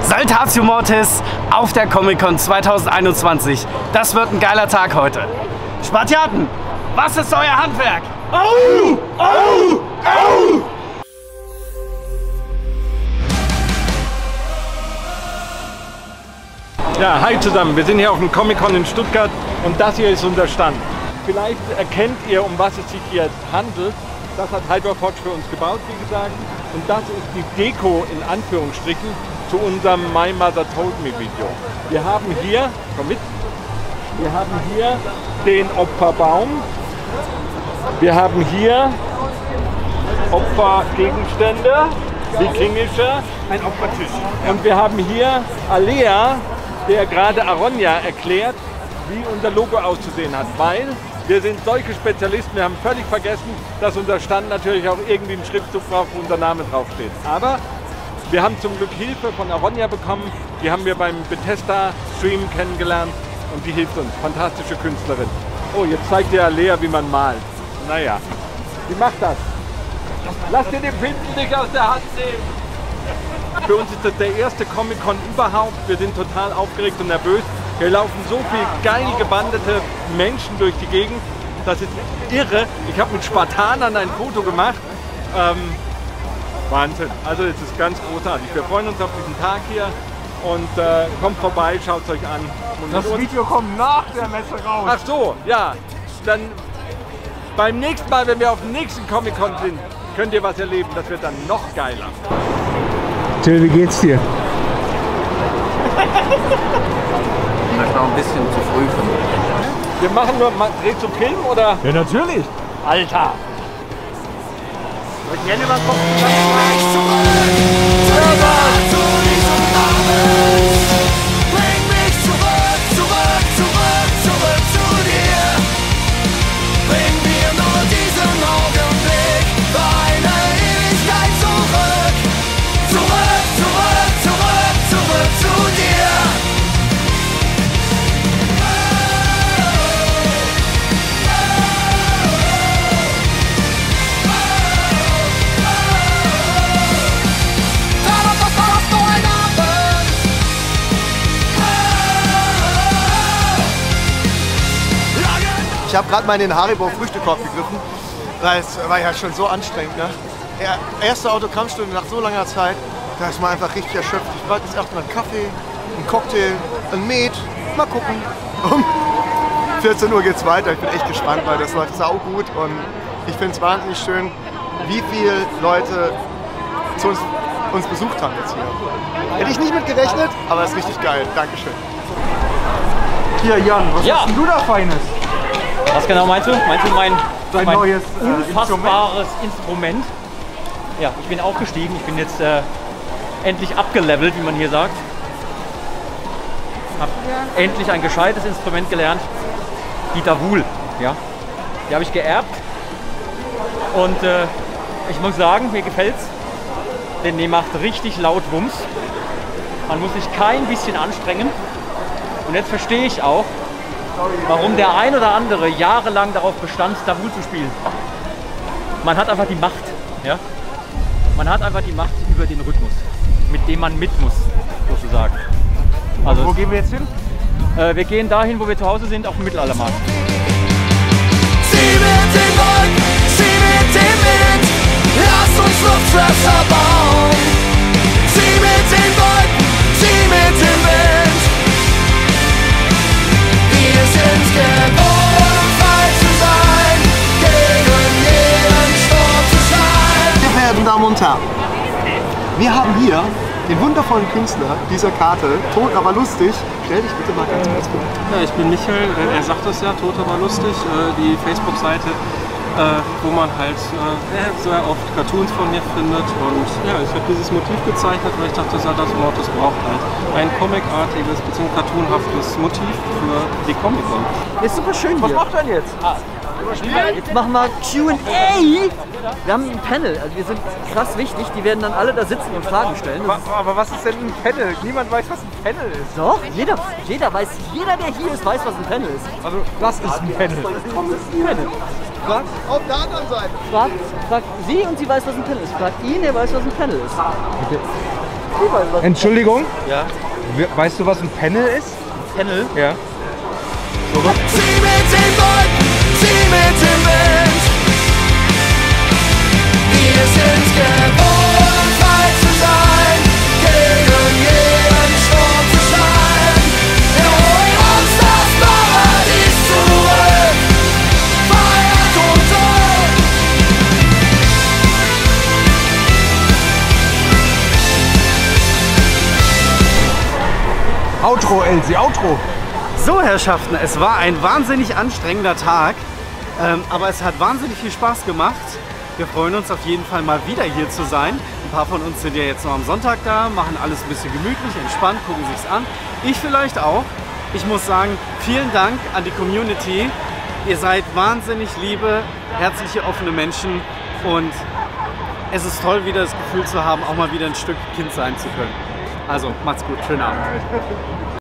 Saltatio Mortis auf der Comic-Con 2021. Das wird ein geiler Tag heute. Spartiaten, was ist euer Handwerk? Au! Au! Au! Ja, hi zusammen. Wir sind hier auf dem Comic-Con in Stuttgart und das hier ist unser Stand. Vielleicht erkennt ihr, um was es sich hier handelt. Das hat Hyperfox für uns gebaut, wie gesagt. Und das ist die Deko in Anführungsstrichen zu unserem My Mother Told Me Video. Wir haben hier, komm mit, wir haben hier den Opferbaum. Wir haben hier Opfergegenstände, wikingische. Ein Opfertisch. Und wir haben hier Alea, der gerade Aronia erklärt, wie unser Logo auszusehen hat. Weil wir sind solche Spezialisten, wir haben völlig vergessen, dass unser Stand natürlich auch irgendwie einen Schriftzug braucht, wo unser Name draufsteht. Aber wir haben zum Glück Hilfe von Aronia bekommen. Die haben wir beim Bethesda-Stream kennengelernt und die hilft uns. Fantastische Künstlerin. Oh, jetzt zeigt dir Alea, wie man malt. Naja, wie macht das? Lass dir den Pinsel nicht aus der Hand nehmen. Für uns ist das der erste Comic-Con überhaupt. Wir sind total aufgeregt und nervös. Hier laufen so viele geil gebandete Menschen durch die Gegend. Das ist irre. Ich habe mit Spartanern ein Foto gemacht. Wahnsinn. Also es ist ganz großartig. Wir freuen uns auf diesen Tag hier und kommt vorbei, schaut es euch an. Und Das Video kommt nach der Messe raus. Ach so, ja. Dann beim nächsten Mal, wenn wir auf dem nächsten Comic-Con sind, könnt ihr was erleben. Das wird dann noch geiler. Till, wie geht's dir? Das ist noch ein bisschen zu früh für mich. Wir machen nur, dreht zum Film oder? Ja, natürlich. Alter! Ich habe gerade mal in den Haribo-Früchtekorb gegriffen, weil es war ja schon so anstrengend. Ne? Erste Autogrammstunde nach so langer Zeit, da ist man einfach richtig erschöpft. Ich brauche jetzt erstmal einen Kaffee, einen Cocktail, ein Met. Mal gucken. Um 14 Uhr geht's weiter. Ich bin echt gespannt, weil das läuft saugut und ich finde es wahnsinnig schön, wie viele Leute uns besucht haben jetzt hier. Hätte ich nicht mit gerechnet, aber es ist richtig geil. Dankeschön. Hier, Jan, was hast denn du da Feines? Was genau meinst du? Meinst du mein neues unfassbares Instrument? Ja, ich bin aufgestiegen. Ich bin jetzt endlich abgelevelt, wie man hier sagt. Hab endlich ein gescheites Instrument gelernt. Die Davul. Ja. Die habe ich geerbt. Und ich muss sagen, mir gefällt's. Denn die macht richtig laut Wumms. Man muss sich kein bisschen anstrengen. Und jetzt verstehe ich auch, warum der ein oder andere jahrelang darauf bestand, Davul zu spielen. Man hat einfach die Macht. Ja? Man hat einfach die Macht über den Rhythmus, mit dem man mit muss, sozusagen. Also, wo gehen wir jetzt hin? Wir gehen dahin, wo wir zu Hause sind, auf dem Mittelaltermarkt. Zieh mit den Wolken, zieh mit dem Wind, lass uns Luftschlösser bauen. Zieh mit den Wolken, zieh mit dem Wind. Wir sind geboren, frei zu sein, gegen jeden Sturm zu sein. Meine verehrten Damen und Herren, wir haben hier den wundervollen Künstler dieser Karte, Tot aber lustig. Stell dich bitte mal ganz kurz vor. Ja, ich bin Michael, er sagt es ja, Tot aber lustig, die Facebook-Seite, wo man halt sehr oft Cartoons von mir findet. Und ja, ich habe dieses Motiv gezeichnet, weil ich dachte, Saltatio Mortis braucht halt ein comicartiges bzw. cartoonhaftes Motiv für die Comic-Con. Ist super schön hier. Was macht er jetzt? Jetzt machen wir Q&A. Wir haben ein Panel, also wir sind krass wichtig. Die werden dann alle da sitzen und Fragen stellen. Aber was ist denn ein Panel? Niemand weiß, was ein Panel ist. Doch, jeder weiß, jeder der hier ist, weiß, was ein Panel ist. Also das ist ein Panel. Panel. Fragt auf der anderen Seite. Fragt sie und sie weiß, was ein Panel ist. Fragt ihn, er weiß, was ein Panel ist. Entschuldigung, Ja. weißt du, was ein Panel ist? Panel? Ja. Zieh mit den Wolken, zieh mit dem Wind. Wir sind gewohnt, frei zu sein, gegen jeden Sturm zu sein. Wir holen uns das Paradies zurück, Freiheit und Tod. Outro, Elsie, Outro. So, Herrschaften, es war ein wahnsinnig anstrengender Tag, aber es hat wahnsinnig viel Spaß gemacht. Wir freuen uns auf jeden Fall mal wieder hier zu sein. Ein paar von uns sind ja jetzt noch am Sonntag da, machen alles ein bisschen gemütlich, entspannt, gucken sich's an. Ich vielleicht auch. Ich muss sagen, vielen Dank an die Community. Ihr seid wahnsinnig liebe, herzliche, offene Menschen und es ist toll, wieder das Gefühl zu haben, auch mal wieder ein Stück Kind sein zu können. Also, macht's gut, schönen Abend.